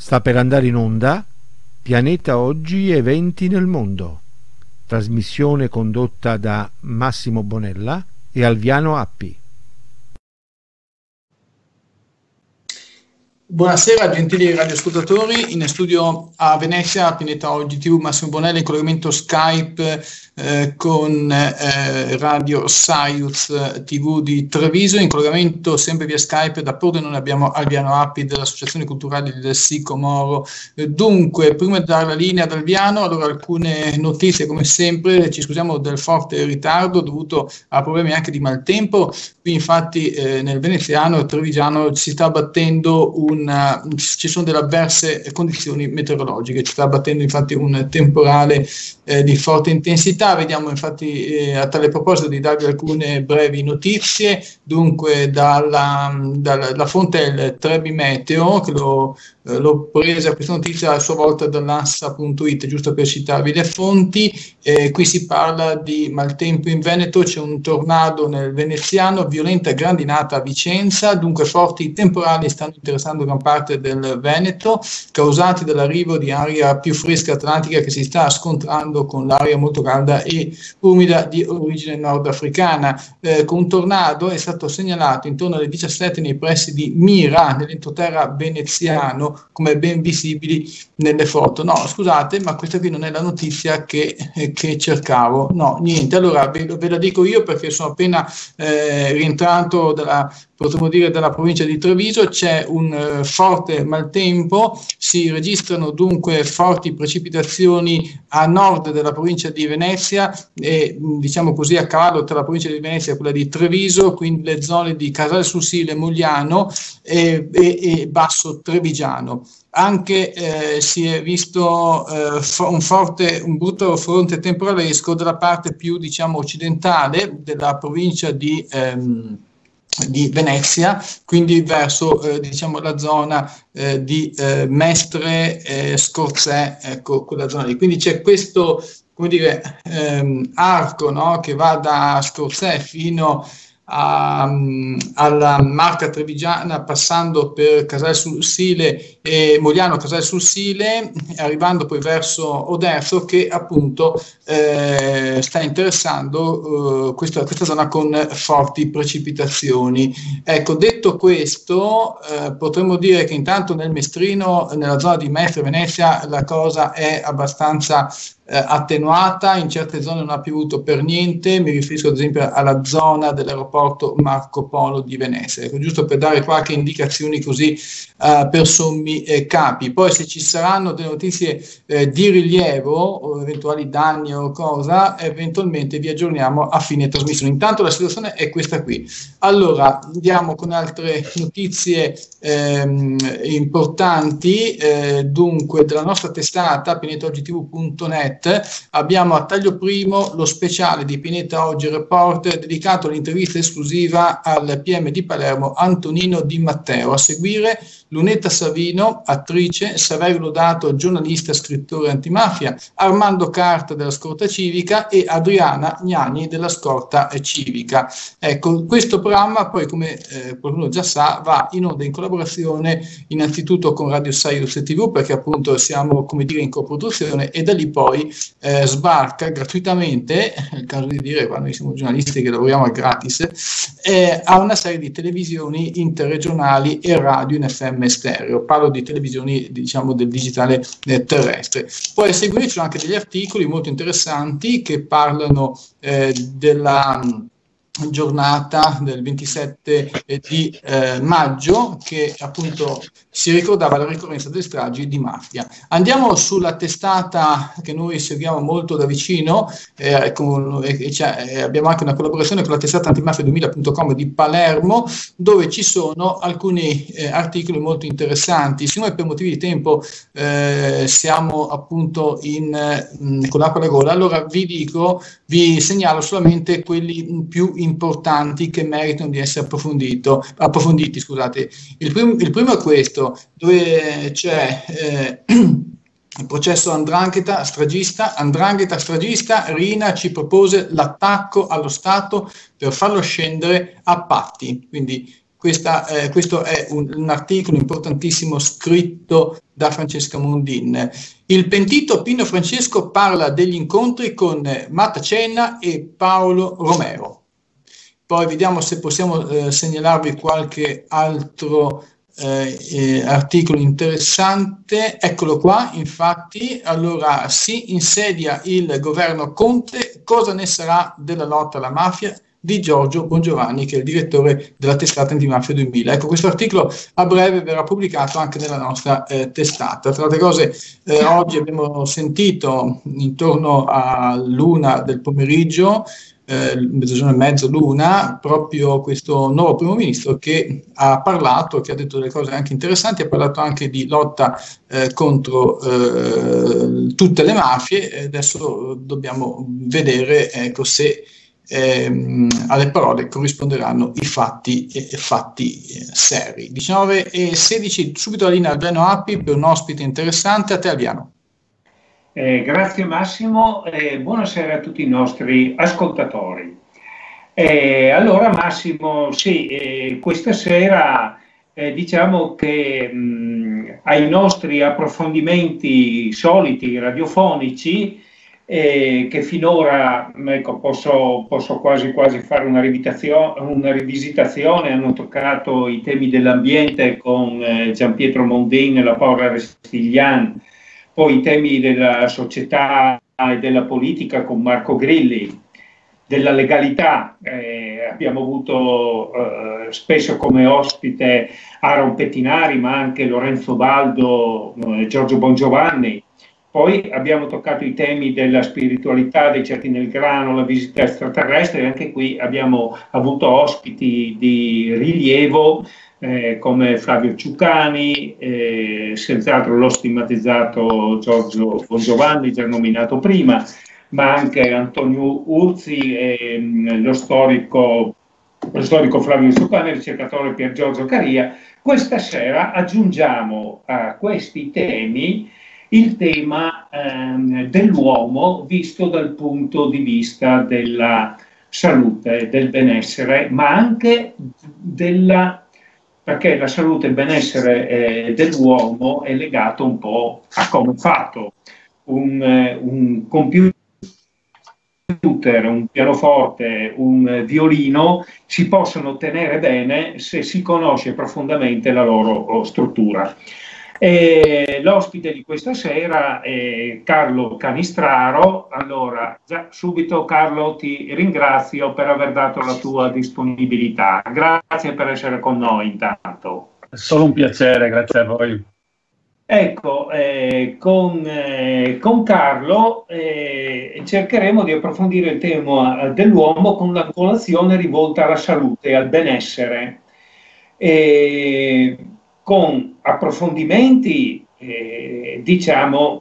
Sta per andare in onda Pianeta Oggi, eventi nel mondo. Trasmissione condotta da Massimo Bonella e Alviano Appi. Buonasera gentili radioascoltatori, in studio a Venezia, Pianeta Oggi TV, Massimo Bonella in collegamento Skype con Radio Saiuz TV di Treviso, in collegamento sempre via Skype da Pordenone abbiamo Alviano Appi dell'Associazione Culturale del Sicomoro. Dunque, prima di dare la linea ad Alviano, allora alcune notizie come sempre, ci scusiamo del forte ritardo dovuto a problemi anche di maltempo. Qui infatti nel veneziano e trevigiano si sta battendo ci sono delle avverse condizioni meteorologiche, ci sta battendo infatti un temporale di forte intensità. Vediamo infatti a tale proposito di darvi alcune brevi notizie. Dunque dalla fonte è il Trebi Meteo, che l'ho presa questa notizia a sua volta dall'Ansa.it, giusto per citarvi le fonti. Qui si parla di maltempo in Veneto, c'è un tornado nel veneziano, violenta grandinata a Vicenza, dunque forti temporali stanno interessando gran parte del Veneto, causati dall'arrivo di aria più fresca atlantica che si sta scontrando con l'aria molto calda e umida di origine nordafricana. Con un tornado è stato segnalato intorno alle 17 nei pressi di Mira, nell'entroterra veneziano, come ben visibili nelle foto. No, scusate, ma questa qui non è la notizia che cercavo. No, niente. Allora ve la dico io perché sono appena rientrato potremmo dire dalla provincia di Treviso. C'è un forte maltempo, si registrano dunque forti precipitazioni a nord della provincia di Venezia e diciamo così a cavallo tra la provincia di Venezia e quella di Treviso, quindi le zone di Casale sul Sile, Mogliano e Basso Trevigiano. Anche si è visto un brutto fronte temporalesco dalla parte più diciamo occidentale della provincia di Venezia, quindi verso diciamo la zona di Mestre, Scorzè, ecco quella zona lì. Quindi c'è questo, come dire, arco, no, che va da Scorzè fino alla Marca Trevigiana, passando per Casale sul Sile e Mogliano, Casale sul Sile, arrivando poi verso Oderzo, che appunto sta interessando questa zona con forti precipitazioni. Ecco, detto questo, potremmo dire che intanto nel Mestrino, nella zona di Mestre Venezia, la cosa è abbastanza attenuata, in certe zone non ha piovuto per niente, mi riferisco ad esempio alla zona dell'aeroporto Marco Polo di Venezia, ecco, giusto per dare qualche indicazione così per sommi capi. Poi se ci saranno delle notizie di rilievo o eventuali danni o cosa, eventualmente vi aggiorniamo a fine trasmissione. Intanto la situazione è questa qui. Allora andiamo con altre notizie importanti. Dunque della nostra testata pianetaogitv.net abbiamo a taglio primo lo speciale di Pianeta Oggi Report dedicato all'intervista esclusiva al PM di Palermo Antonino Di Matteo. A seguire Lunetta Savino, attrice, Saverio Lodato, giornalista, scrittore antimafia, Armando Carta della Scorta Civica e Adriana Gnani della Scorta Civica. Ecco, questo programma poi, come qualcuno già sa, va in onda in collaborazione innanzitutto con Radio Saiuz TV, perché appunto siamo, come dire, in coproduzione, e da lì poi sbarca gratuitamente, è il caso di dire quando noi siamo giornalisti che lavoriamo gratis, a una serie di televisioni interregionali e radio in FM stereo. Parlo di televisioni diciamo del digitale terrestre. Poi a seguire ci sono anche degli articoli molto interessanti che parlano della giornata del 27 di maggio, che appunto si ricordava la ricorrenza delle stragi di mafia. Andiamo sulla testata che noi seguiamo molto da vicino, abbiamo anche una collaborazione con la testata antimafia2000.com di Palermo, dove ci sono alcuni articoli molto interessanti. Siccome per motivi di tempo siamo appunto con l'acqua alla gola, allora vi segnalo solamente quelli più importanti che meritano di essere approfonditi. Scusate. Il primo è questo, dove c'è il processo 'Ndrangheta stragista, Riina ci propose l'attacco allo Stato per farlo scendere a patti. Quindi Questo è un articolo importantissimo scritto da Francesca Mondin. Il pentito Pino Francesco parla degli incontri con Marta Cenna e Paolo Romero. Poi vediamo se possiamo segnalarvi qualche altro articolo interessante. Eccolo qua, infatti. Allora, si insedia il governo Conte, cosa ne sarà della lotta alla mafia? Di Giorgio Bongiovanni, che è il direttore della testata Antimafia 2000. Ecco, questo articolo a breve verrà pubblicato anche nella nostra testata. Tra le cose, oggi abbiamo sentito intorno all'1 del pomeriggio, mezzogiorno e mezzo, l'una, proprio questo nuovo primo ministro che ha parlato, che ha detto delle cose anche interessanti, ha parlato anche di lotta contro tutte le mafie. Adesso dobbiamo vedere, ecco, se alle parole corrisponderanno i fatti seri. 19:16, subito la linea Albiano Appi per un ospite interessante. A te, Albiano. Grazie Massimo, buonasera a tutti i nostri ascoltatori. Allora Massimo, sì, questa sera diciamo che ai nostri approfondimenti soliti radiofonici, che finora, ecco, posso quasi fare una rivisitazione, hanno toccato i temi dell'ambiente con Gianpietro Mondin e la Paola Restiglian, poi i temi della società e della politica con Marco Grilli, della legalità, abbiamo avuto spesso come ospite Aaron Pettinari, ma anche Lorenzo Baldo, Giorgio Bongiovanni. Poi abbiamo toccato i temi della spiritualità, dei certi nel grano, la visita extraterrestre, e anche qui abbiamo avuto ospiti di rilievo come Flavio Ciucani, senz'altro lo stigmatizzato Giorgio Bongiovanni, già nominato prima, ma anche Antonio Urzi e lo storico Flavio Ciucani, il ricercatore Pier Giorgio Caria. Questa sera aggiungiamo a questi temi il tema dell'uomo visto dal punto di vista della salute, del benessere, ma anche perché la salute e il benessere dell'uomo è legato un po' a come è fatto. Un computer, un pianoforte, un violino si possono tenere bene se si conosce profondamente la loro struttura. L'ospite di questa sera è Carlo Canistraro. Allora, già subito Carlo ti ringrazio per aver dato la tua disponibilità. Grazie per essere con noi intanto. È solo un piacere, grazie a voi. Ecco, con Carlo cercheremo di approfondire il tema dell'uomo con l'angolazione rivolta alla salute e al benessere, con approfondimenti diciamo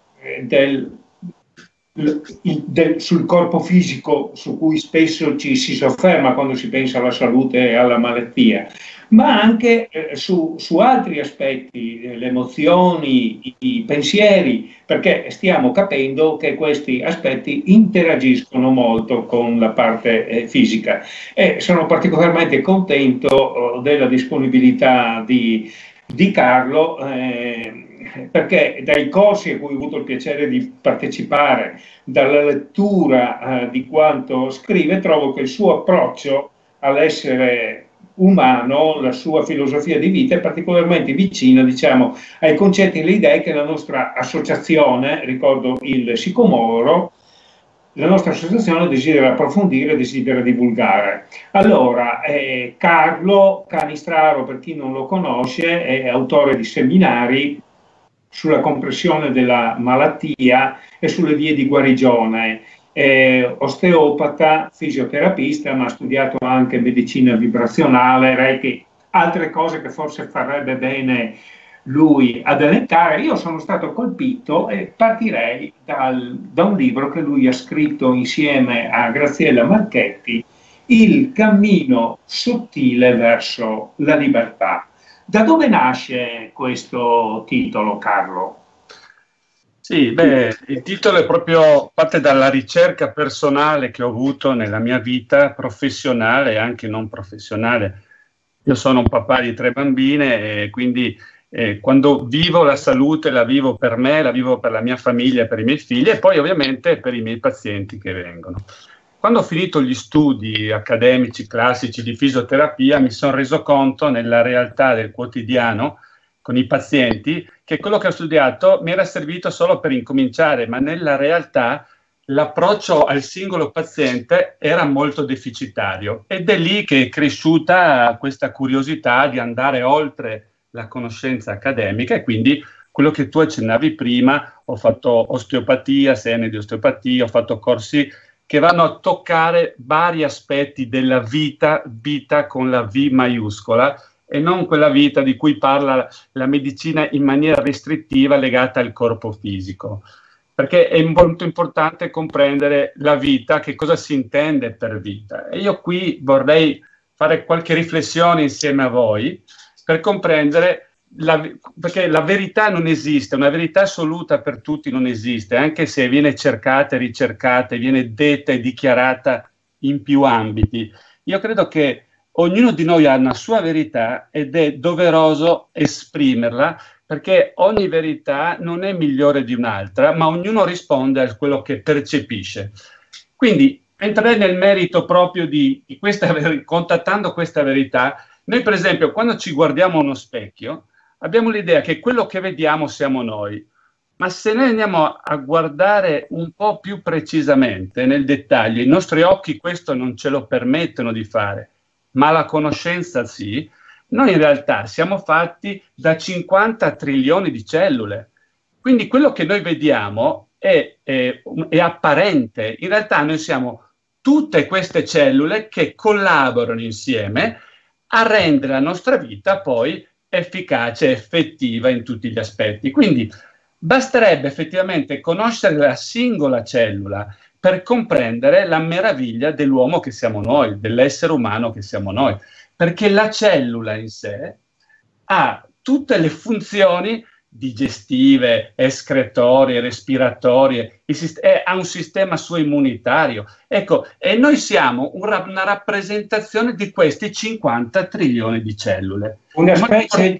sul corpo fisico, su cui spesso ci si sofferma quando si pensa alla salute e alla malattia, ma anche su altri aspetti, le emozioni, i pensieri, perché stiamo capendo che questi aspetti interagiscono molto con la parte fisica. E sono particolarmente contento della disponibilità di Carlo, perché dai corsi a cui ho avuto il piacere di partecipare, dalla lettura di quanto scrive, trovo che il suo approccio all'essere umano, la sua filosofia di vita è particolarmente vicina, diciamo, ai concetti e alle idee che la nostra associazione, ricordo il Sicomoro, la nostra associazione desidera approfondire, desidera divulgare. Allora, Carlo Canistraro, per chi non lo conosce, è autore di seminari sulla comprensione della malattia e sulle vie di guarigione. Osteopata, fisioterapista, ma ha studiato anche medicina vibrazionale, Reiki, altre cose che forse farebbe bene lui ad elencare. Io sono stato colpito e partirei da un libro che lui ha scritto insieme a Graziella Marchetti, Il cammino sottile verso la libertà. Da dove nasce questo titolo, Carlo? Sì, il titolo è proprio parte dalla ricerca personale che ho avuto nella mia vita professionale e anche non professionale. Io sono un papà di 3 bambine e quindi quando vivo la salute la vivo per me, la vivo per la mia famiglia, per i miei figli e poi ovviamente per i miei pazienti che vengono. Quando ho finito gli studi accademici classici di fisioterapia mi sono reso conto nella realtà del quotidiano con i pazienti che quello che ho studiato mi era servito solo per incominciare, ma nella realtà l'approccio al singolo paziente era molto deficitario ed è lì che è cresciuta questa curiosità di andare oltre la conoscenza accademica e quindi quello che tu accennavi prima, ho fatto osteopatia, 6 anni di osteopatia, ho fatto corsi che vanno a toccare vari aspetti della vita con la V maiuscola e non quella vita di cui parla la medicina in maniera restrittiva legata al corpo fisico. Perché è molto importante comprendere la vita, che cosa si intende per vita. E io qui vorrei fare qualche riflessione insieme a voi per comprendere, perché la verità non esiste, una verità assoluta per tutti non esiste, anche se viene cercata e ricercata, viene detta e dichiarata in più ambiti. Io credo che ognuno di noi ha una sua verità ed è doveroso esprimerla, perché ogni verità non è migliore di un'altra, ma ognuno risponde a quello che percepisce. Quindi entrerei nel merito proprio di questa contattando questa verità. Noi per esempio quando ci guardiamo a uno specchio abbiamo l'idea che quello che vediamo siamo noi, ma se noi andiamo a guardare un po' più precisamente nel dettaglio, i nostri occhi questo non ce lo permettono di fare, ma la conoscenza sì. Noi in realtà siamo fatti da 50 trilioni di cellule, quindi quello che noi vediamo è apparente, in realtà noi siamo tutte queste cellule che collaborano insieme a rendere la nostra vita poi efficace, effettiva in tutti gli aspetti. Quindi basterebbe effettivamente conoscere la singola cellula per comprendere la meraviglia dell'uomo che siamo noi, dell'essere umano che siamo noi. Perché la cellula in sé ha tutte le funzioni digestive, escretorie, respiratorie, ha un sistema suo immunitario. Ecco, e noi siamo una rappresentazione di questi 50 trilioni di cellule. Una specie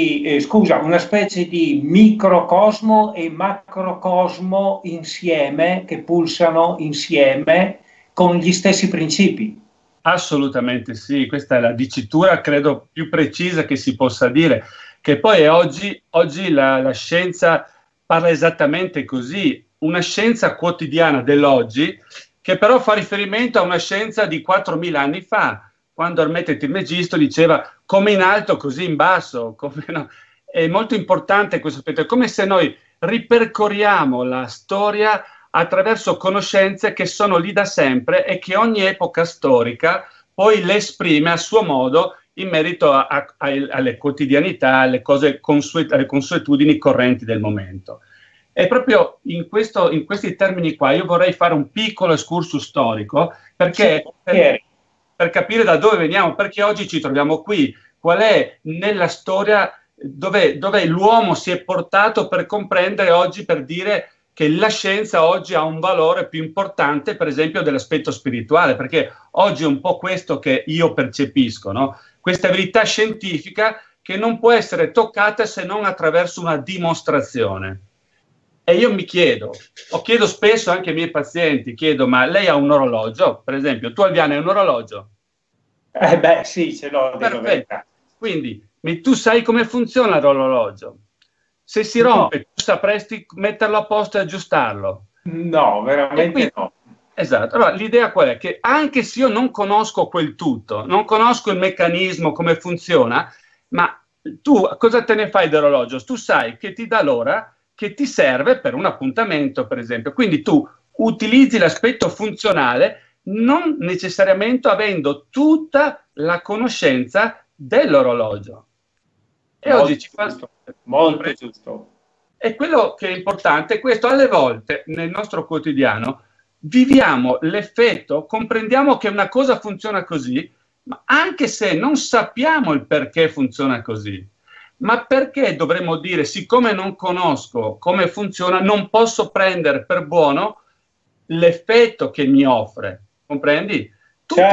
di microcosmo e macrocosmo insieme, che pulsano insieme con gli stessi principi. Assolutamente sì, questa è la dicitura credo più precisa che si possa dire, che poi oggi la scienza parla esattamente così, una scienza quotidiana dell'oggi che però fa riferimento a una scienza di 4.000 anni fa, quando Ermete Trismegisto diceva come in alto così in basso, no? È molto importante questo aspetto, è come se noi ripercorriamo la storia attraverso conoscenze che sono lì da sempre e che ogni epoca storica poi le esprime a suo modo in merito alle quotidianità, alle consuetudini correnti del momento. E proprio in questi termini qua io vorrei fare un piccolo excursus storico per capire da dove veniamo, perché oggi ci troviamo qui, qual è nella storia dove l'uomo si è portato per comprendere oggi, per dire che la scienza oggi ha un valore più importante, per esempio, dell'aspetto spirituale, perché oggi è un po' questo che io percepisco, no? Questa verità scientifica che non può essere toccata se non attraverso una dimostrazione. E io mi chiedo spesso anche ai miei pazienti, ma lei ha un orologio? Per esempio, tu Alviano hai un orologio? Beh sì, ce l'ho. Perfetto. Quindi tu sai come funziona l'orologio? Se si rompe, tu sapresti metterlo a posto e aggiustarlo? No, veramente quindi, no. Esatto. Allora, l'idea qual è? Che anche se io non conosco quel tutto, non conosco il meccanismo, come funziona, ma tu cosa te ne fai dell'orologio? Tu sai che ti dà l'ora che ti serve per un appuntamento, per esempio. Quindi tu utilizzi l'aspetto funzionale non necessariamente avendo tutta la conoscenza dell'orologio. E molto oggi ci fa molto giusto. E quello che è importante è questo: alle volte nel nostro quotidiano viviamo l'effetto, comprendiamo che una cosa funziona così, ma anche se non sappiamo il perché funziona così, ma perché dovremmo dire, siccome non conosco come funziona, non posso prendere per buono l'effetto che mi offre, comprendi? Tutti, certo. no?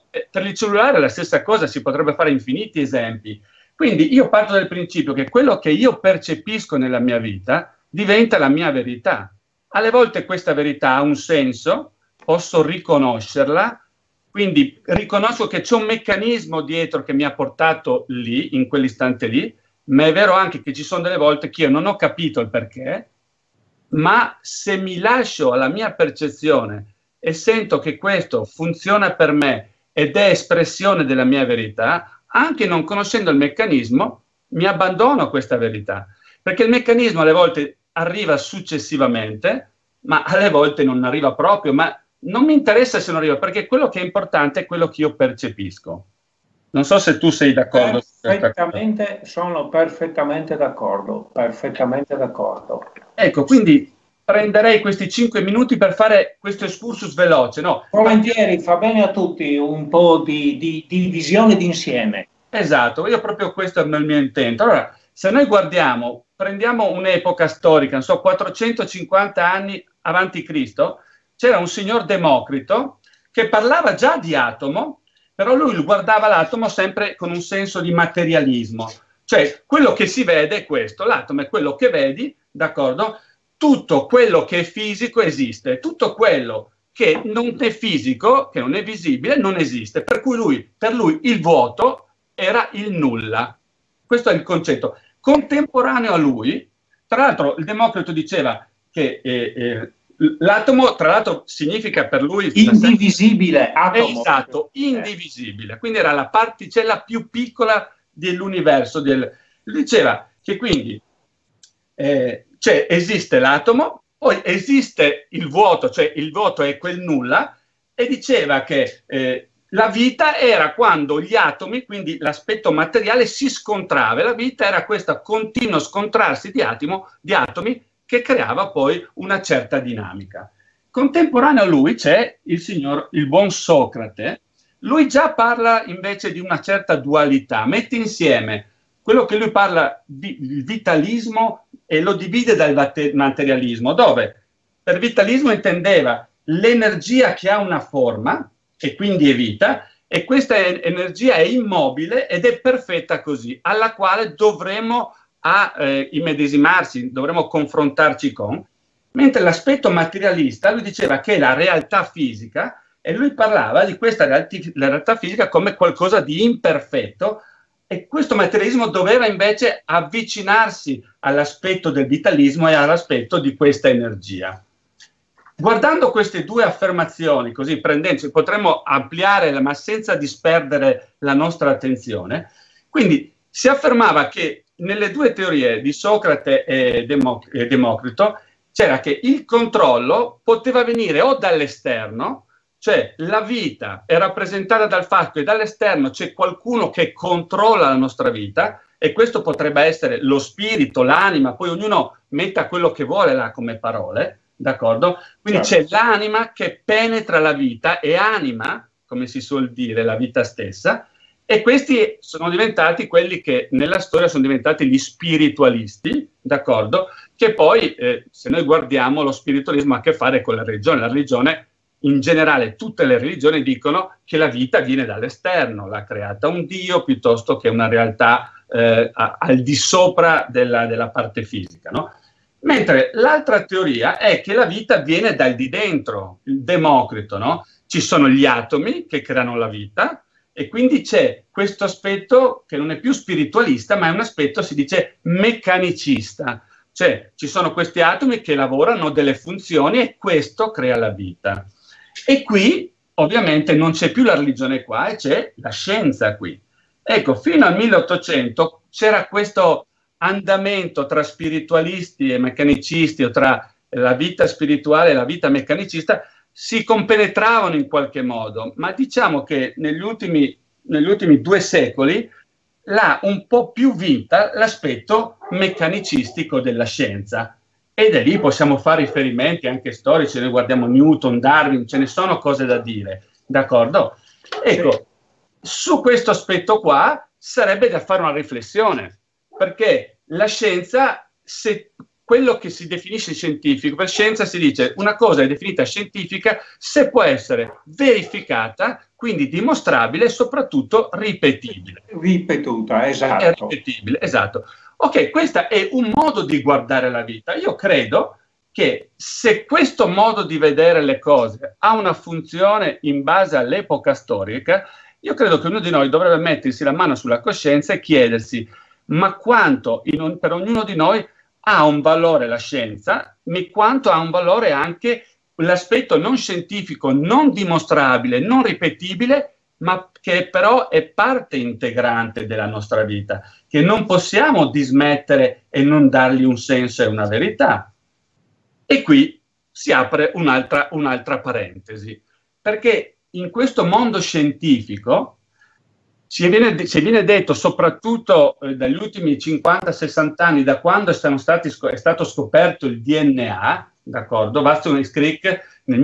Per il cellulare è la stessa cosa, si potrebbe fare infiniti esempi. Quindi io parto dal principio che quello che io percepisco nella mia vita diventa la mia verità. Alle volte questa verità ha un senso, posso riconoscerla, quindi riconosco che c'è un meccanismo dietro che mi ha portato lì, in quell'istante lì, ma è vero anche che ci sono delle volte che io non ho capito il perché, ma se mi lascio alla mia percezione e sento che questo funziona per me ed è espressione della mia verità, anche non conoscendo il meccanismo, mi abbandono a questa verità. Perché il meccanismo alle volte arriva successivamente, ma alle volte non arriva proprio, ma non mi interessa se non arriva, perché quello che è importante è quello che io percepisco. Non so se tu sei d'accordo. Perfettamente, sono perfettamente d'accordo, perfettamente d'accordo. Ecco, quindi prenderei questi 5 minuti per fare questo excursus veloce, no? Volentieri, fa bene a tutti un po' di visione d'insieme. Esatto, io proprio questo è il mio intento. Allora, se noi guardiamo, prendiamo un'epoca storica, non so, 450 anni avanti Cristo, c'era un signor Democrito che parlava già di atomo, però lui guardava l'atomo sempre con un senso di materialismo. Cioè, quello che si vede è questo, l'atomo è quello che vedi, d'accordo? Tutto quello che è fisico esiste, tutto quello che non è fisico, che non è visibile, non esiste. Per cui per lui il vuoto era il nulla. Questo è il concetto. Contemporaneo a lui, tra l'altro il Democrito diceva che l'atomo, tra l'altro, significa per lui indivisibile, atomo. Esatto, indivisibile. Quindi era la particella più piccola dell'universo. Lui diceva che quindi esiste l'atomo, poi esiste il vuoto, cioè il vuoto è quel nulla, e diceva che la vita era quando gli atomi, quindi l'aspetto materiale, si scontrava, e la vita era questo continuo scontrarsi di atomi che creava poi una certa dinamica. Contemporaneo a lui c'è il buon Socrate. Lui già parla invece di una certa dualità, mette insieme quello che lui parla di vitalismo e lo divide dal materialismo, dove per vitalismo intendeva l'energia che ha una forma, e quindi è vita, e questa energia è immobile ed è perfetta così, alla quale dovremo immedesimarsi, dovremo confrontarci con, mentre l'aspetto materialista, lui diceva che è la realtà fisica, e lui parlava di questa la realtà fisica come qualcosa di imperfetto, e questo materialismo doveva invece avvicinarsi all'aspetto del vitalismo e all'aspetto di questa energia. Guardando queste due affermazioni, così prendendoci, potremmo ampliare, ma senza disperdere la nostra attenzione. Quindi si affermava che nelle due teorie di Socrate e Democrito c'era che il controllo poteva venire o dall'esterno, cioè la vita è rappresentata dal fatto che dall'esterno c'è qualcuno che controlla la nostra vita, e questo potrebbe essere lo spirito, l'anima, poi ognuno metta quello che vuole là come parole, d'accordo? Quindi c'è l'anima che penetra la vita e anima, come si suol dire, la vita stessa, e questi sono diventati quelli che nella storia sono diventati gli spiritualisti, d'accordo? Che poi, se noi guardiamo, lo spiritualismo ha a che fare con la religione in generale, tutte le religioni dicono che la vita viene dall'esterno, l'ha creata un Dio piuttosto che una realtà al di sopra della parte fisica, no? Mentre l'altra teoria è che la vita viene dal di dentro, il Democrito, no? Ci sono gli atomi che creano la vita, e quindi c'è questo aspetto che non è più spiritualista, ma è un aspetto, si dice, meccanicista. Cioè, ci sono questi atomi che lavorano delle funzioni e questo crea la vita. E qui, ovviamente, non c'è più la religione qua, e c'è la scienza qui. Ecco, fino al 1800 c'era questo andamento tra spiritualisti e meccanicisti, o tra la vita spirituale e la vita meccanicista, si compenetravano in qualche modo, ma diciamo che negli ultimi 2 secoli l'ha un po' più vinta l'aspetto meccanicistico della scienza, e da lì possiamo fare riferimenti anche storici, noi guardiamo Newton, Darwin, ce ne sono cose da dire, d'accordo? Ecco, su questo aspetto qua sarebbe da fare una riflessione, perché la scienza, se quello che si definisce scientifico. Per scienza si dice una cosa è definita scientifica se può essere verificata, quindi dimostrabile e soprattutto ripetibile. Ripetuta, esatto. È ripetibile, esatto. Ok, questo è un modo di guardare la vita. Io credo che se questo modo di vedere le cose ha una funzione in base all'epoca storica, io credo che ognuno di noi dovrebbe mettersi la mano sulla coscienza e chiedersi: ma quanto per ognuno di noi ha un valore la scienza, quanto ha un valore anche l'aspetto non scientifico, non dimostrabile, non ripetibile, ma che però è parte integrante della nostra vita, che non possiamo dismettere e non dargli un senso e una verità. E qui si apre un'altra parentesi, perché in questo mondo scientifico ci viene detto, soprattutto dagli ultimi 50-60 anni, da quando è stato scoperto il DNA, d'accordo? Watson e Crick nel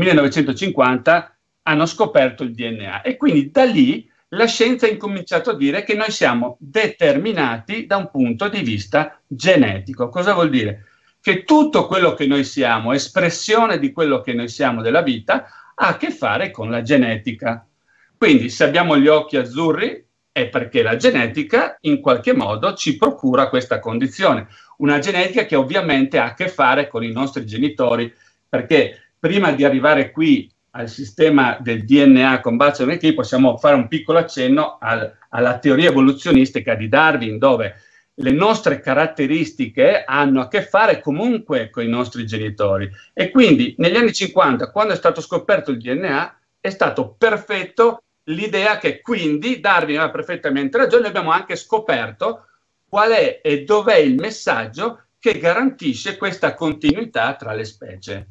1950 hanno scoperto il DNA, e quindi da lì la scienza ha incominciato a dire che noi siamo determinati da un punto di vista genetico. Cosa vuol dire? Che tutto quello che noi siamo, espressione di quello che noi siamo della vita, ha a che fare con la genetica. Quindi se abbiamo gli occhi azzurri è perché la genetica in qualche modo ci procura questa condizione. Una genetica che ovviamente ha a che fare con i nostri genitori, perché prima di arrivare qui al sistema del DNA con Watson e Crick possiamo fare un piccolo accenno alla teoria evoluzionistica di Darwin, dove le nostre caratteristiche hanno a che fare comunque con i nostri genitori. E quindi negli anni 50, quando è stato scoperto il DNA, è stato perfetto l'idea che quindi Darwin aveva perfettamente ragione. Noi abbiamo anche scoperto qual è e dov'è il messaggio che garantisce questa continuità tra le specie.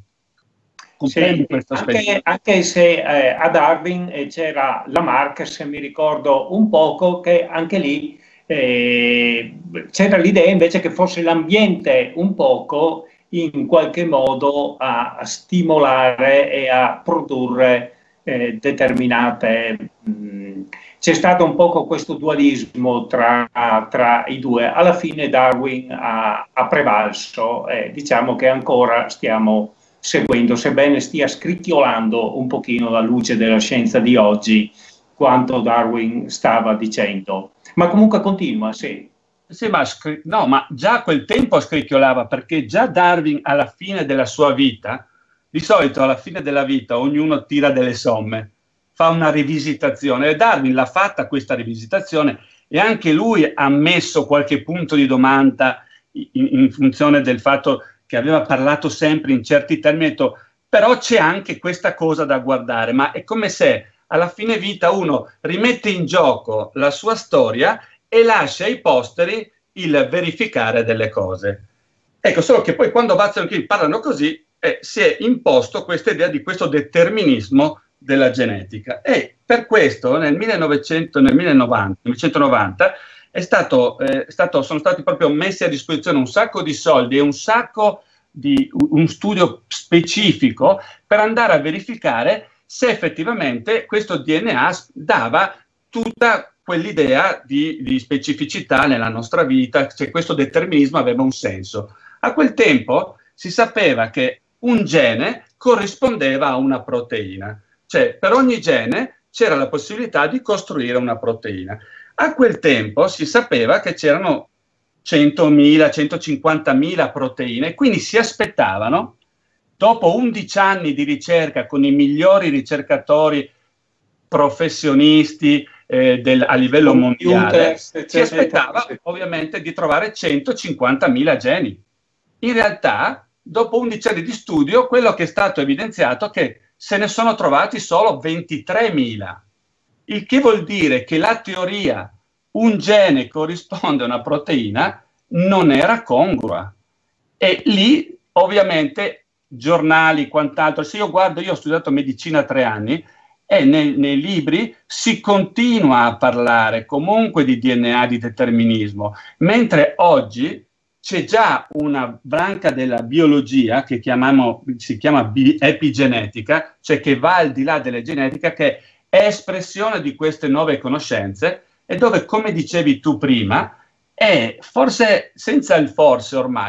Sì, anche se a Darwin c'era Lamarck, se mi ricordo un poco, che anche lì c'era l'idea invece che fosse l'ambiente un poco in qualche modo a stimolare e a produrre determinate. C'è stato un poco questo dualismo tra i due. Alla fine Darwin ha prevalso, diciamo che ancora stiamo seguendo, sebbene stia scricchiolando un pochino la luce della scienza di oggi, quanto Darwin stava dicendo. Ma comunque continua, sì. Sì, ma già a quel tempo scricchiolava, perché già Darwin alla fine della sua vita, di solito alla fine della vita ognuno tira delle somme, fa una rivisitazione, e Darwin l'ha fatta questa rivisitazione, e anche lui ha messo qualche punto di domanda in funzione del fatto che aveva parlato sempre in certi termini, però c'è anche questa cosa da guardare, ma è come se alla fine vita uno rimette in gioco la sua storia e lascia ai posteri il verificare delle cose. Ecco, solo che poi quando Watson e Crick parlano così, si è imposto questa idea di questo determinismo della genetica, e per questo nel 1990 sono stati proprio messi a disposizione un sacco di soldi e un studio specifico per andare a verificare se effettivamente questo DNA dava tutta quell'idea di specificità nella nostra vita, se questo determinismo aveva un senso. A quel tempo si sapeva che un gene corrispondeva a una proteina, cioè per ogni gene c'era la possibilità di costruire una proteina. A quel tempo si sapeva che c'erano 100.000, 150.000 proteine, quindi si aspettavano, dopo 11 anni di ricerca con i migliori ricercatori professionisti a livello mondiale, si aspettava ovviamente di trovare 150.000 geni. In realtà, dopo 11 anni di studio, quello che è stato evidenziato è che se ne sono trovati solo 23.000, il che vuol dire che la teoria un gene corrisponde a una proteina non era congrua. E lì, ovviamente, giornali, quant'altro, se io ho studiato medicina 3 anni, e nei libri si continua a parlare comunque di DNA, di determinismo, mentre oggi c'è già una branca della biologia che si chiama epigenetica, cioè che va al di là della genetica, che è espressione di queste nuove conoscenze, e dove, come dicevi tu prima, è forse, senza il forse ormai,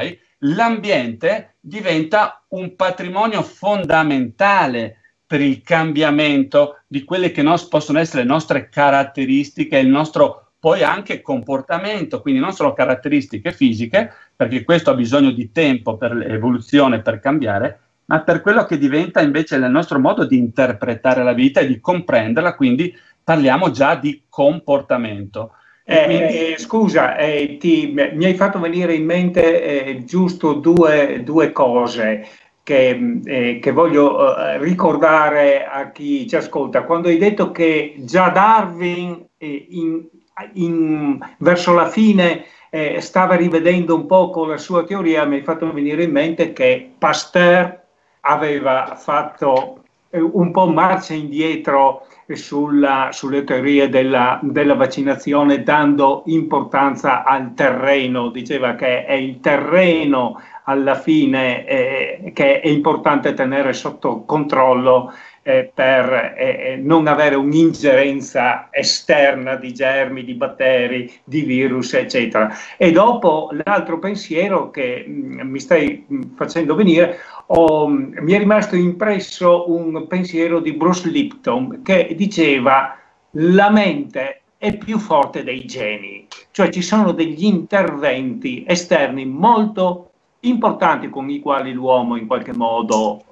l'ambiente diventa un patrimonio fondamentale per il cambiamento di quelle che possono essere le nostre caratteristiche, il nostro poi anche comportamento, quindi non solo caratteristiche fisiche, perché questo ha bisogno di tempo per l'evoluzione, per cambiare, ma per quello che diventa invece il nostro modo di interpretare la vita e di comprenderla, quindi parliamo già di comportamento. Scusa, mi hai fatto venire in mente giusto due cose che voglio ricordare a chi ci ascolta. Quando hai detto che già Darwin verso la fine stava rivedendo un po' la sua teoria, mi hai fatto venire in mente che Pasteur aveva fatto un po' marcia indietro sulle teorie della vaccinazione, dando importanza al terreno. Diceva che è il terreno alla fine che è importante tenere sotto controllo per non avere un'ingerenza esterna di germi, di batteri, di virus, eccetera. E dopo l'altro pensiero che mi stai facendo venire, mi è rimasto impresso un pensiero di Bruce Lipton che diceva: la mente è più forte dei geni, cioè ci sono degli interventi esterni molto importanti con i quali l'uomo in qualche modo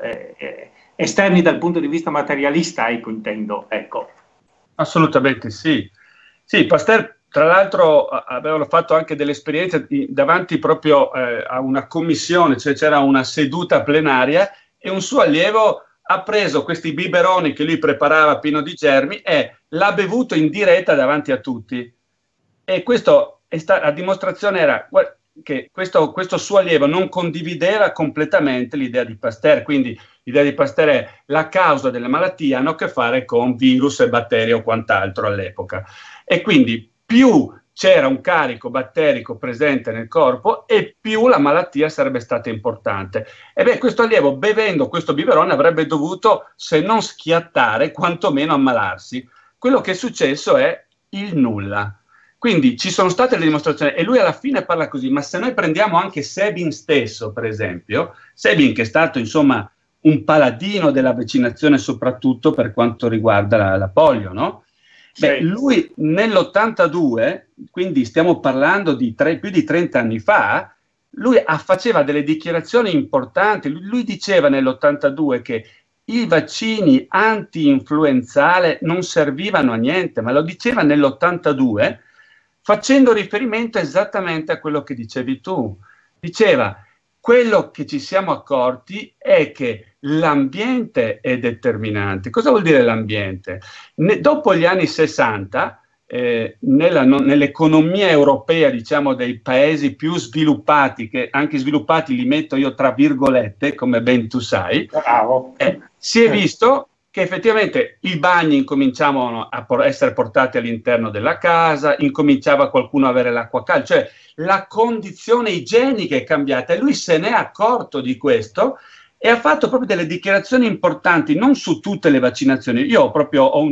esterni dal punto di vista materialista, intendo. Assolutamente sì. Sì, Pasteur tra l'altro avevano fatto anche delle esperienze davanti proprio a una commissione, cioè c'era una seduta plenaria e un suo allievo ha preso questi biberoni che lui preparava pieno di germi e l'ha bevuto in diretta davanti a tutti. E questo la dimostrazione era che questo suo allievo non condivideva completamente l'idea di Pasteur, quindi l'idea di Pasteur è la causa delle malattie hanno a che fare con virus e batteri o quant'altro all'epoca. E quindi più c'era un carico batterico presente nel corpo e più la malattia sarebbe stata importante. E questo allievo, bevendo questo biberone, avrebbe dovuto, se non schiattare, quantomeno ammalarsi. Quello che è successo è il nulla. Quindi ci sono state le dimostrazioni e lui alla fine parla così, ma se noi prendiamo anche Sabin stesso, per esempio, Sabin che è stato insomma un paladino della vaccinazione soprattutto per quanto riguarda la polio, no? Beh, lui nell'82, quindi stiamo parlando di più di 30 anni fa, lui faceva delle dichiarazioni importanti. Lui diceva nell'82 che i vaccini anti-influenzale non servivano a niente, ma lo diceva nell'82 facendo riferimento esattamente a quello che dicevi tu. Diceva, quello che ci siamo accorti è che l'ambiente è determinante. Cosa vuol dire l'ambiente? Dopo gli anni 60, nell'economia europea, diciamo, dei paesi più sviluppati, che anche sviluppati li metto io tra virgolette, come ben tu sai, si è visto che effettivamente i bagni incominciavano a essere portati all'interno della casa, incominciava qualcuno a avere l'acqua calda, cioè la condizione igienica è cambiata e lui se n'è accorto di questo e ha fatto proprio delle dichiarazioni importanti, non su tutte le vaccinazioni. Io proprio ho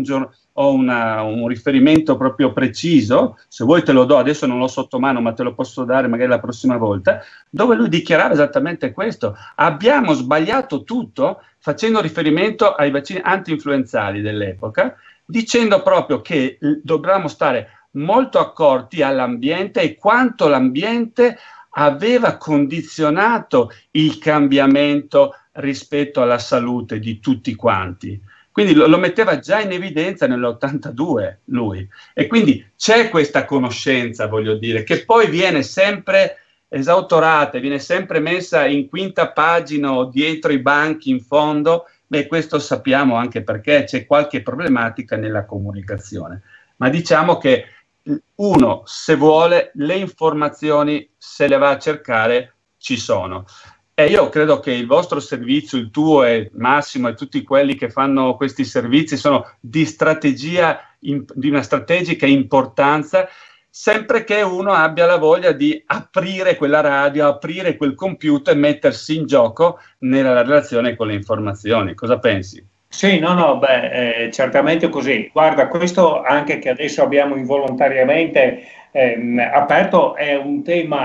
un riferimento proprio preciso, se vuoi te lo do, adesso non l'ho sotto mano, ma te lo posso dare magari la prossima volta, dove lui dichiarava esattamente questo. Abbiamo sbagliato tutto facendo riferimento ai vaccini anti-influenzali dell'epoca, dicendo proprio che dobbiamo stare molto accorti all'ambiente e quanto l'ambiente aveva condizionato il cambiamento rispetto alla salute di tutti quanti. Quindi lo metteva già in evidenza nell'82 lui. E quindi c'è questa conoscenza, voglio dire, che poi viene sempre esautorata, viene sempre messa in quinta pagina o dietro i banchi in fondo. Beh, questo sappiamo anche perché c'è qualche problematica nella comunicazione. Ma diciamo che uno, se vuole, le informazioni, se le va a cercare, ci sono. E io credo che il vostro servizio, il tuo e Massimo e tutti quelli che fanno questi servizi sono di strategia, di una strategica importanza, sempre che uno abbia la voglia di aprire quella radio, aprire quel computer e mettersi in gioco nella relazione con le informazioni. Cosa pensi? Sì, no, certamente così. Guarda, questo anche che adesso abbiamo involontariamente aperto è un tema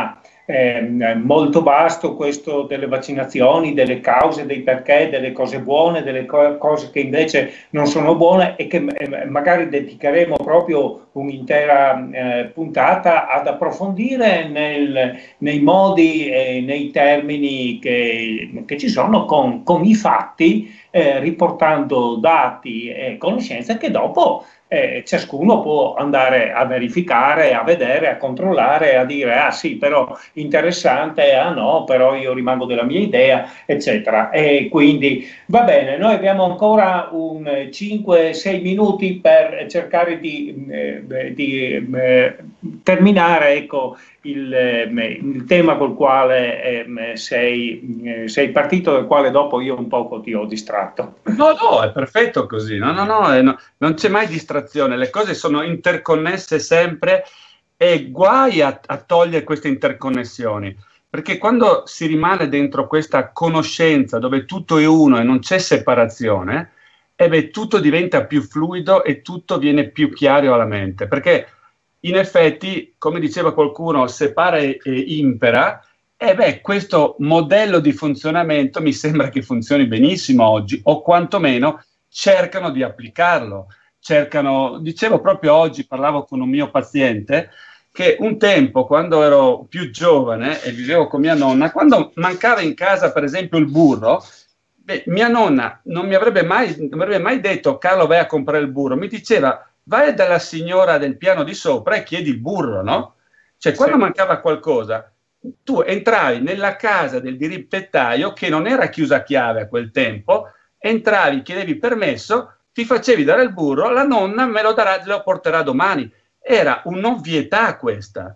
molto vasto questo delle vaccinazioni, delle cause, dei perché, delle cose buone, delle cose che invece non sono buone, e che magari dedicheremo proprio un'intera puntata ad approfondire nei modi e nei termini che ci sono, con i fatti, riportando dati e conoscenze che dopo ciascuno può andare a verificare, a vedere, a controllare, a dire ah sì, però interessante, ah no, però io rimango della mia idea, eccetera. E quindi va bene, noi abbiamo ancora un 5-6 minuti per cercare di terminare, ecco, il tema col quale sei partito, del quale dopo io un poco ti ho distratto. No, è perfetto così, no, non c'è mai distrazione, le cose sono interconnesse sempre, e guai a togliere queste interconnessioni, perché quando si rimane dentro questa conoscenza dove tutto è uno e non c'è separazione, tutto diventa più fluido e tutto viene più chiaro alla mente, perché in effetti, come diceva qualcuno, separa e impera, questo modello di funzionamento mi sembra che funzioni benissimo oggi, o quantomeno cercano di applicarlo. Dicevo proprio oggi, parlavo con un mio paziente, che un tempo, quando ero più giovane e vivevo con mia nonna, quando mancava in casa per esempio il burro, mia nonna non mi avrebbe mai detto Carlo vai a comprare il burro, mi diceva vai dalla signora del piano di sopra e chiedi il burro, no? Cioè quando mancava qualcosa, tu entravi nella casa del dirimpettaio, che non era chiusa a chiave a quel tempo, entravi, chiedevi permesso, ti facevi dare il burro, la nonna me lo porterà domani. Era un'ovvietà questa.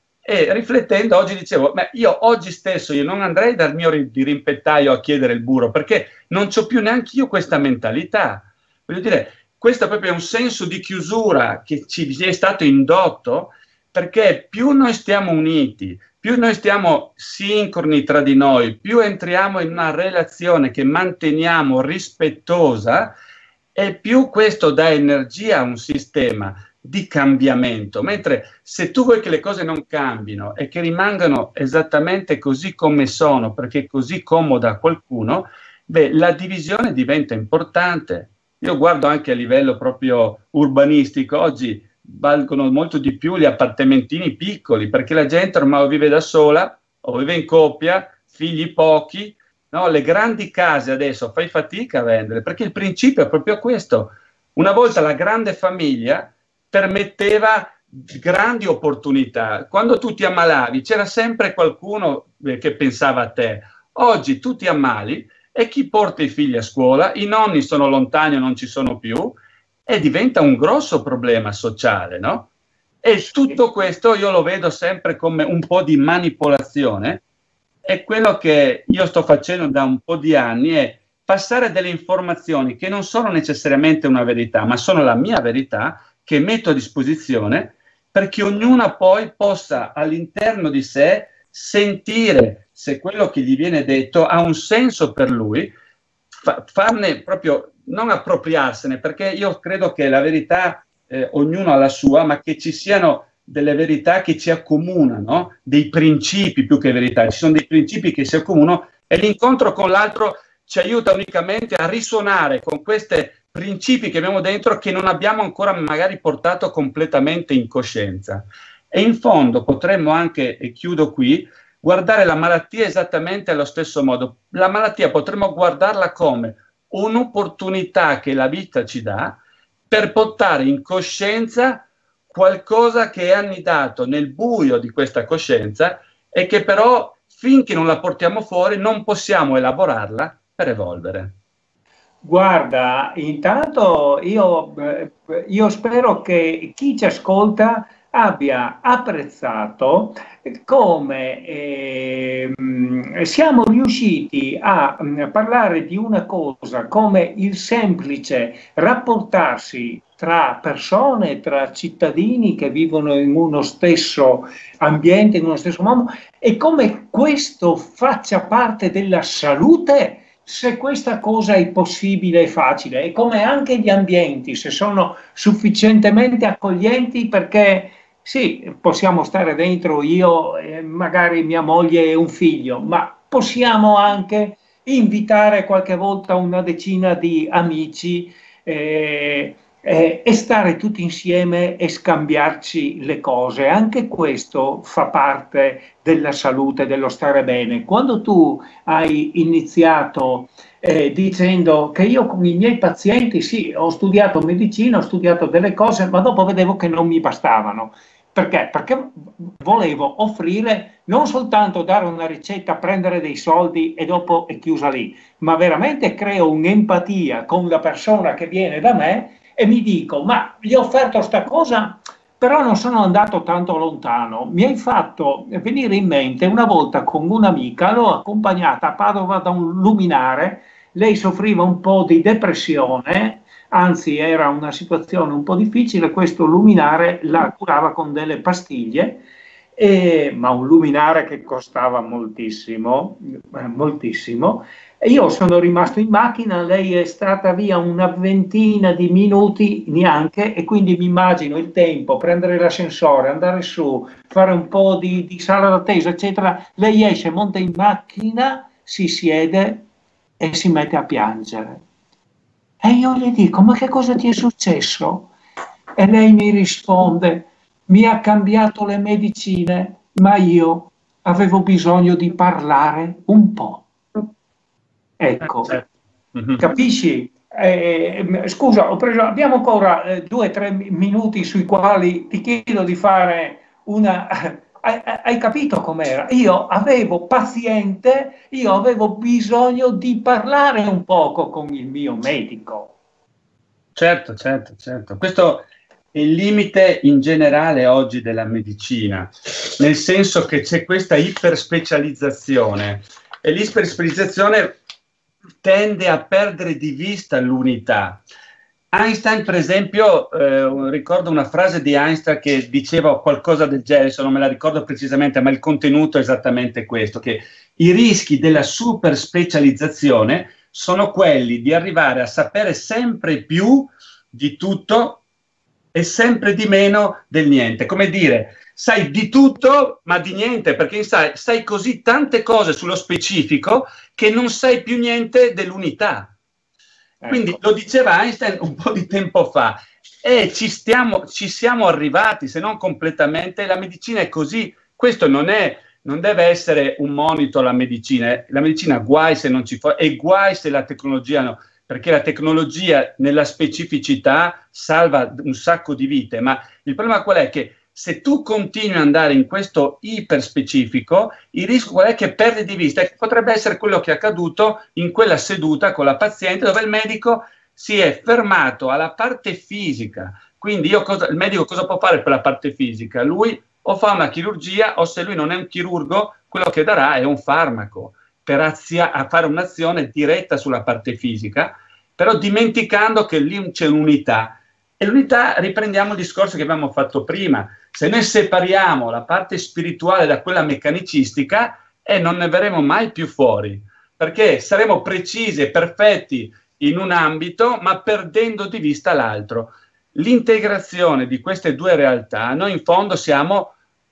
E riflettendo oggi dicevo, io oggi stesso io non andrei dal mio dirimpettaio a chiedere il burro, perché non c'ho più neanche io questa mentalità. Voglio dire, questo proprio è un senso di chiusura che ci è stato indotto, perché più noi stiamo uniti, più noi stiamo sincroni tra di noi, più entriamo in una relazione che manteniamo rispettosa, e più questo dà energia a un sistema di cambiamento. Mentre se tu vuoi che le cose non cambino e che rimangano esattamente così come sono, perché è così comoda a qualcuno, la divisione diventa importante. Io guardo anche a livello proprio urbanistico, oggi valgono molto di più gli appartamentini piccoli, perché la gente ormai vive da sola, o vive in coppia, figli pochi, no? Le grandi case adesso fai fatica a vendere, perché il principio è proprio questo. Una volta la grande famiglia permetteva grandi opportunità. Quando tu ti ammalavi c'era sempre qualcuno che pensava a te. Oggi tu ti ammali e chi porta i figli a scuola? I nonni sono lontani o non ci sono più, e diventa un grosso problema sociale, no? E tutto questo io lo vedo sempre come un po' di manipolazione, e quello che io sto facendo da un po' di anni è passare delle informazioni che non sono necessariamente una verità, ma sono la mia verità, che metto a disposizione perché ognuno poi possa all'interno di sé sentire se quello che gli viene detto ha un senso per lui, farne proprio, non appropriarsene, perché io credo che la verità ognuno ha la sua, ma che ci siano delle verità che ci accomunano, dei principi più che verità. Ci sono dei principi che si accomunano, e l'incontro con l'altro ci aiuta unicamente a risuonare con questi principi che abbiamo dentro, che non abbiamo ancora magari portato completamente in coscienza. E in fondo potremmo anche, e chiudo qui, guardare la malattia esattamente allo stesso modo. La malattia potremmo guardarla come un'opportunità che la vita ci dà per portare in coscienza qualcosa che è annidato nel buio di questa coscienza, e che però finché non la portiamo fuori non possiamo elaborarla per evolvere. Guarda, intanto io spero che chi ci ascolta abbia apprezzato come siamo riusciti a parlare di una cosa come il semplice rapportarsi tra persone, tra cittadini che vivono in uno stesso ambiente, in uno stesso mondo, e come questo faccia parte della salute, se questa cosa è possibile e facile, e come anche gli ambienti, se sono sufficientemente accoglienti, perché sì, possiamo stare dentro io, magari mia moglie e un figlio, ma possiamo anche invitare qualche volta una decina di amici e stare tutti insieme e scambiarci le cose. Anche questo fa parte della salute, dello stare bene. Quando tu hai iniziato dicendo che io con i miei pazienti, sì, ho studiato medicina, ho studiato delle cose, ma dopo vedevo che non mi bastavano. Perché? Perché volevo offrire non soltanto dare una ricetta, prendere dei soldi e dopo è chiusa lì, ma veramente creo un'empatia con la persona che viene da me e mi dico, ma gli ho offerto sta cosa, però non sono andato tanto lontano. Mi hai fatto venire in mente una volta con un'amica, l'ho accompagnata a Padova da un luminare, lei soffriva un po' di depressione, anzi era una situazione un po' difficile, questo luminare la curava con delle pastiglie, ma un luminare che costava moltissimo, moltissimo. E io sono rimasto in macchina, lei è stata via una ventina di minuti neanche, e quindi mi immagino il tempo, prendere l'ascensore, andare su, fare un po' di sala d'attesa, eccetera. Lei esce, monta in macchina, si siede e si mette a piangere. E io gli dico, ma che cosa ti è successo? E lei mi risponde, mi ha cambiato le medicine, ma io avevo bisogno di parlare un po'. Ecco, capisci? Scusa, abbiamo ancora 2 o 3 minuti sui quali ti chiedo di fare una... Hai capito com'era? Io avevo bisogno di parlare un poco con il mio medico. Certo. Questo è il limite in generale oggi della medicina, nel senso che c'è questa iperspecializzazione e l'iperspecializzazione tende a perdere di vista l'unità. Einstein, per esempio, ricordo una frase di Einstein che diceva qualcosa del genere, non me la ricordo precisamente, ma il contenuto è esattamente questo, che i rischi della superspecializzazione sono quelli di arrivare a sapere sempre più di tutto e sempre di meno del niente. Come dire, sai di tutto ma di niente, perché sai così tante cose sullo specifico che non sai più niente dell'unità. Quindi lo diceva Einstein un po' di tempo fa e ci siamo arrivati, se non completamente. La medicina è così. Questo non deve essere un monito alla medicina. La medicina guai se non ci fa, e guai se la tecnologia no, perché la tecnologia nella specificità salva un sacco di vite, ma il problema qual è? Che se tu continui ad andare in questo iperspecifico, il rischio qual è? Che perdi di vista, e potrebbe essere quello che è accaduto in quella seduta con la paziente, dove il medico si è fermato alla parte fisica. Quindi il medico cosa può fare per la parte fisica? Lui o fa una chirurgia, o se lui non è un chirurgo, quello che darà è un farmaco a fare un'azione diretta sulla parte fisica, però dimenticando che lì c'è un'unità. E l'unità, riprendiamo il discorso che abbiamo fatto prima, se noi separiamo la parte spirituale da quella meccanicistica, non ne verremo mai più fuori, perché saremo precisi e perfetti in un ambito, ma perdendo di vista l'altro. L'integrazione di queste due realtà, noi in fondo siamo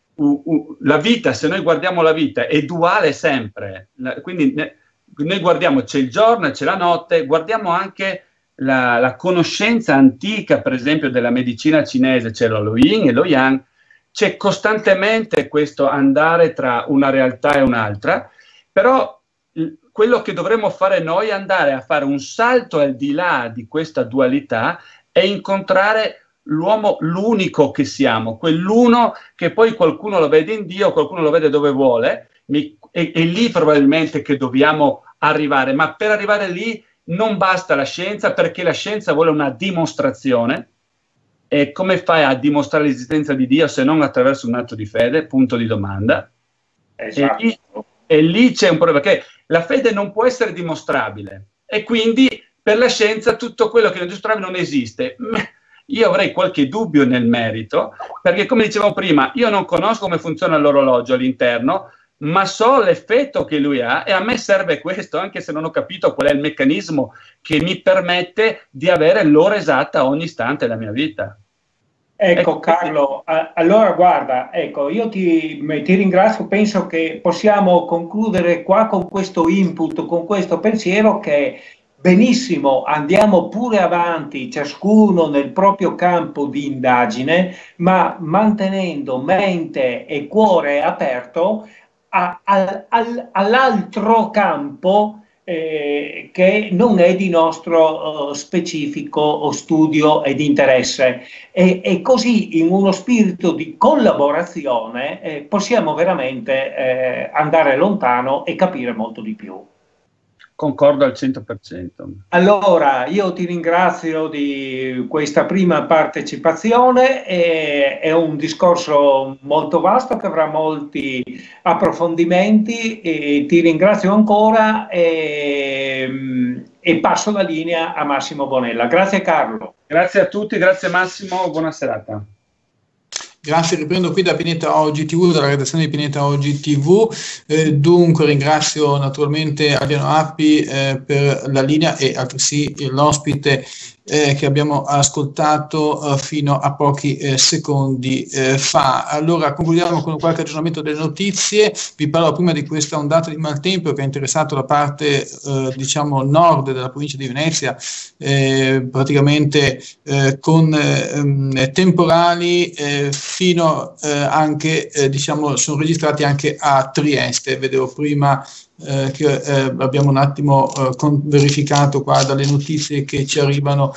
la vita, se noi guardiamo la vita, è duale sempre, quindi noi guardiamo, c'è il giorno e c'è la notte, guardiamo anche la conoscenza antica, per esempio, della medicina cinese, c'è lo yin e lo yang, c'è costantemente questo andare tra una realtà e un'altra, però quello che dovremmo fare noi è andare a fare un salto al di là di questa dualità e incontrare l'uomo, l'unico che siamo, quell'uno che poi qualcuno lo vede in Dio, qualcuno lo vede dove vuole, è lì probabilmente che dobbiamo arrivare, ma per arrivare lì non basta la scienza, perché la scienza vuole una dimostrazione. E come fai a dimostrare l'esistenza di Dio se non attraverso un atto di fede? Punto di domanda. Esatto. E lì c'è un problema, perché la fede non può essere dimostrabile e quindi per la scienza tutto quello che è dimostrabile non esiste. Io avrei qualche dubbio nel merito, perché come dicevo prima, io non conosco come funziona l'orologio all'interno, ma so l'effetto che lui ha, e a me serve questo, anche se non ho capito qual è il meccanismo che mi permette di avere l'ora esatta ogni istante della mia vita. Ecco Carlo, allora guarda, ecco, io ti ringrazio, penso che possiamo concludere qua con questo input, con questo pensiero che benissimo, andiamo pure avanti, ciascuno nel proprio campo di indagine, ma mantenendo mente e cuore aperto all'altro campo che non è di nostro specifico studio e di interesse. E così, in uno spirito di collaborazione, possiamo veramente andare lontano e capire molto di più. Concordo al 100%. Allora, io ti ringrazio di questa prima partecipazione, è un discorso molto vasto che avrà molti approfondimenti, e ti ringrazio ancora e passo la linea a Massimo Bonella. Grazie Carlo. Grazie a tutti, grazie Massimo, buona serata. Grazie, riprendo qui da Pineta Oggi TV, dalla redazione di Pineta Oggi TV. Dunque ringrazio naturalmente Adriano Appi per la linea e altresì l'ospite che abbiamo ascoltato fino a pochi secondi fa. Allora concludiamo con qualche aggiornamento delle notizie. Vi parlo prima di questa ondata di maltempo che ha interessato la parte diciamo nord della provincia di Venezia, praticamente con temporali fino anche diciamo sono registrati anche a Trieste. Vedevo prima che abbiamo un attimo verificato qua dalle notizie che ci arrivano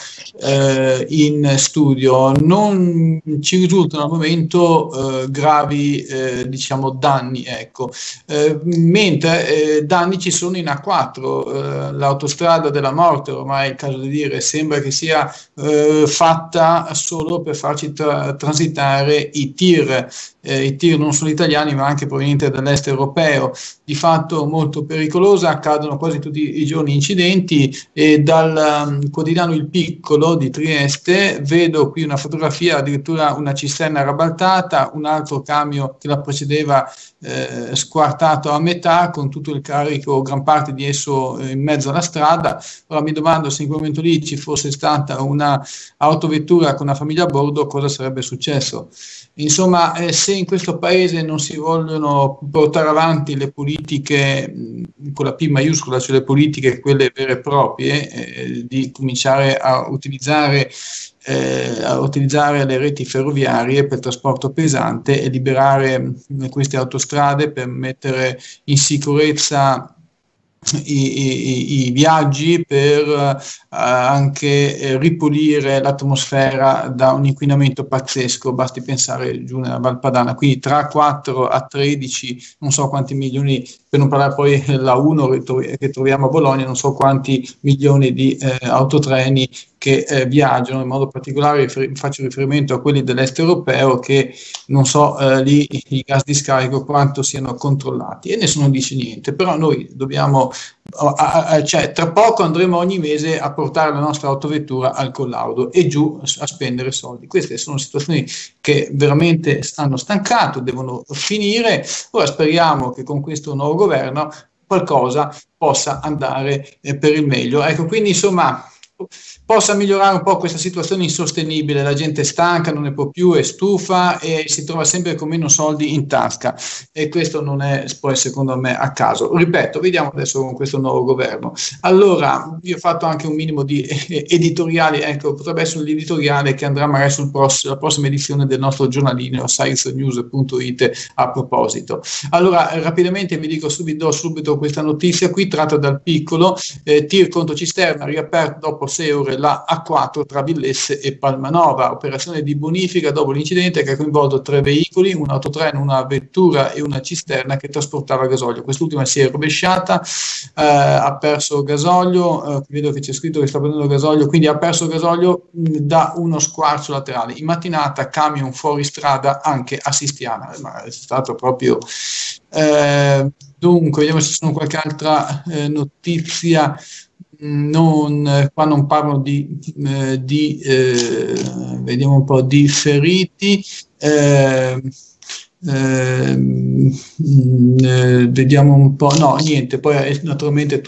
in studio. Non ci risultano al momento gravi diciamo danni, ecco. Mentre danni ci sono in A4, l'autostrada della morte, ormai è il caso di dire, sembra che sia fatta solo per farci transitare i tir non solo italiani ma anche provenienti dall'est europeo, di fatto molto pericolosa, accadono quasi tutti i giorni incidenti. E dal quotidiano Il Piccolo di Trieste vedo qui una fotografia, addirittura una cisterna rabaltata, un altro camion che la precedeva squartato a metà con tutto il carico, gran parte di esso in mezzo alla strada. Ora mi domando se in quel momento lì ci fosse stata una autovettura con una famiglia a bordo, cosa sarebbe successo. Insomma, se in questo paese non si vogliono portare avanti le politiche con la P maiuscola, cioè le politiche quelle vere e proprie, di cominciare a utilizzare le reti ferroviarie per il trasporto pesante e liberare queste autostrade per mettere in sicurezza i viaggi, per anche ripulire l'atmosfera da un inquinamento pazzesco. Basti pensare giù nella Valpadana, qui tra 4 a 13 non so quanti milioni, per non parlare poi la 1 che troviamo a Bologna, non so quanti milioni di autotreni che viaggiano. In modo particolare faccio riferimento a quelli dell'est europeo, che non so lì i gas di scarico quanto siano controllati, e nessuno dice niente. Però noi dobbiamo, cioè tra poco andremo ogni mese a portare la nostra autovettura al collaudo e giù a spendere soldi. Queste sono situazioni che veramente hanno stancato, devono finire. Ora speriamo che con questo nuovo governo qualcosa possa andare per il meglio. Ecco, quindi insomma possa migliorare un po' questa situazione insostenibile. La gente è stanca, non ne può più, è stufa e si trova sempre con meno soldi in tasca, e questo non è poi secondo me a caso. Ripeto, vediamo adesso con questo nuovo governo. Allora, io ho fatto anche un minimo di editoriali, ecco, potrebbe essere l'editoriale che andrà magari sulla prossima edizione del nostro giornalino sciencenews.it a proposito. Allora, rapidamente vi dico subito questa notizia qui, tratta dal Piccolo. Tir contro cisterna, riaperto dopo 6 ore la A4 tra Villesse e Palmanova, operazione di bonifica dopo l'incidente che ha coinvolto 3 veicoli, un autotreno, una vettura e una cisterna che trasportava gasolio. Quest'ultima si è rovesciata, ha perso gasolio, vedo che c'è scritto che sta prendendo gasolio, quindi ha perso gasolio da uno squarcio laterale. In mattinata camion fuori strada anche a Sistiana, ma è stato proprio... Dunque, vediamo se ci sono qualche altra notizia. Qua non parlo vediamo un po' di feriti. Vediamo un po', no, niente, poi naturalmente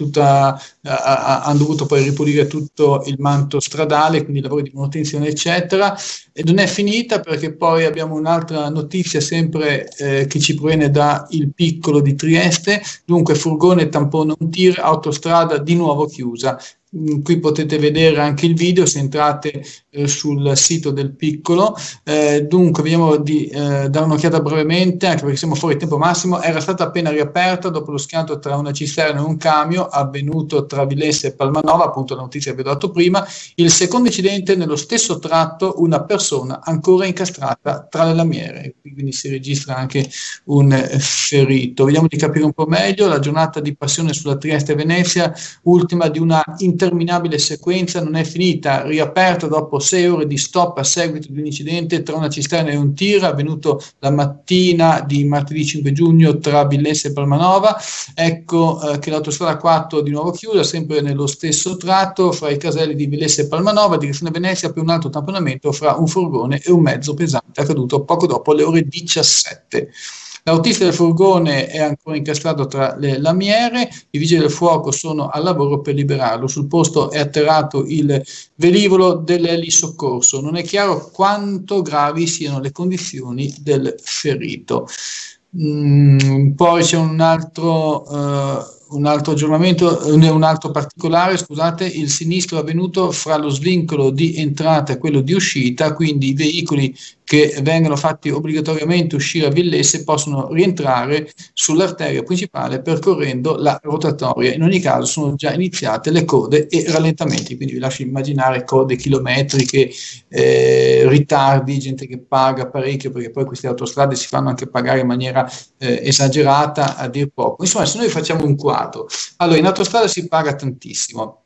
hanno dovuto poi ripulire tutto il manto stradale, quindi lavori di manutenzione eccetera, e non è finita perché poi abbiamo un'altra notizia sempre che ci proviene da Il Piccolo di Trieste. Dunque furgone tampone un tir, autostrada di nuovo chiusa. Qui potete vedere anche il video se entrate sul sito del Piccolo. Dunque vediamo di dare un'occhiata brevemente, anche perché siamo fuori tempo massimo. Era stata appena riaperta dopo lo schianto tra una cisterna e un camion avvenuto tra Villesse e Palmanova, appunto la notizia che vi ho dato prima. Il secondo incidente nello stesso tratto, una persona ancora incastrata tra le lamiere, quindi si registra anche un ferito. Vediamo di capire un po' meglio la giornata di passione sulla Trieste-Venezia, ultima di una interminabile sequenza, non è finita, riaperta dopo 6 ore di stop a seguito di un incidente tra una cisterna e un tir avvenuto la mattina di martedì 5 giugno tra Villesse e Palmanova. Ecco che l'autostrada 4 di nuovo chiusa, sempre nello stesso tratto fra i caselli di Villesse e Palmanova, direzione Venezia, per un altro tamponamento fra un furgone e un mezzo pesante accaduto poco dopo le ore 17. L'autista del furgone è ancora incastrato tra le lamiere, i vigili del fuoco sono al lavoro per liberarlo. Sul posto è atterrato il velivolo dell'elisoccorso. Non è chiaro quanto gravi siano le condizioni del ferito. Poi c'è un altro aggiornamento, un altro particolare, scusate, il sinistro è avvenuto fra lo svincolo di entrata e quello di uscita, quindi i veicoli che vengono fatti obbligatoriamente uscire a Villesse possono rientrare sull'arteria principale percorrendo la rotatoria. In ogni caso sono già iniziate le code e rallentamenti, quindi vi lascio immaginare code chilometriche, ritardi, gente che paga parecchio, perché poi queste autostrade si fanno anche pagare in maniera esagerata, a dir poco. Insomma, se noi facciamo un quadro, allora in autostrada si paga tantissimo.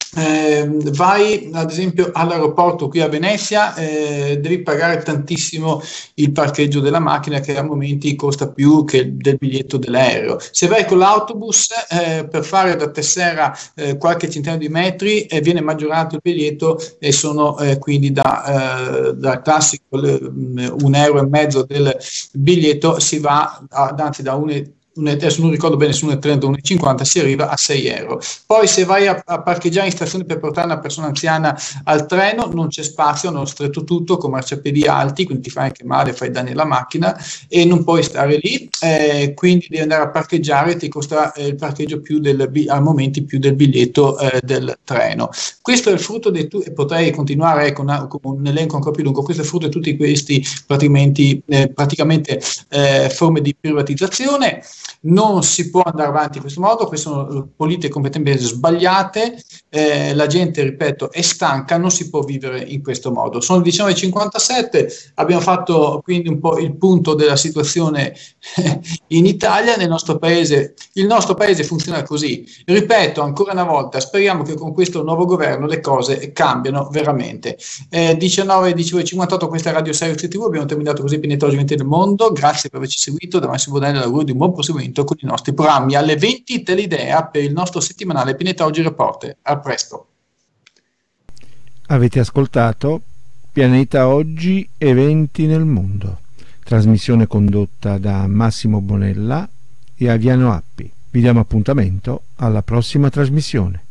Vai ad esempio all'aeroporto qui a Venezia, devi pagare tantissimo il parcheggio della macchina, che a momenti costa più che del biglietto dell'aereo. Se vai con l'autobus per fare da Tessera qualche centinaio di metri viene maggiorato il biglietto e sono quindi da classico €1,50 del biglietto si va anzi da adesso non ricordo bene, su 1,30 o 1,50 si arriva a €6. Poi se vai a parcheggiare in stazione per portare una persona anziana al treno non c'è spazio, hanno stretto tutto con marciapiedi alti, quindi ti fai anche male, fai danni alla macchina e non puoi stare lì, quindi devi andare a parcheggiare, ti costa il parcheggio a momenti più del biglietto del treno. Questo è il frutto e potrei continuare con un elenco ancora più lungo. Questo è il frutto di tutti questi praticamente forme di privatizzazione. Non si può andare avanti in questo modo, queste sono politiche completamente sbagliate, la gente, ripeto, è stanca, non si può vivere in questo modo. Sono le 19:57, abbiamo fatto quindi un po' il punto della situazione in Italia, nel nostro paese. Il nostro paese funziona così, ripeto ancora una volta, speriamo che con questo nuovo governo le cose cambiano veramente. 19:58, questa è Radio Sirius TV, abbiamo terminato così Pineta Oggi 20 del Mondo, grazie per averci seguito, da Massimo Bonelli l'augurio di un buon proseguimento con i nostri programmi. Alle 20 Teleidea per il nostro settimanale Pineta Oggi Reporter. A presto. Avete ascoltato Pianeta Oggi, eventi nel mondo, trasmissione condotta da Massimo Bonella e Aviano Appi. Vi diamo appuntamento alla prossima trasmissione.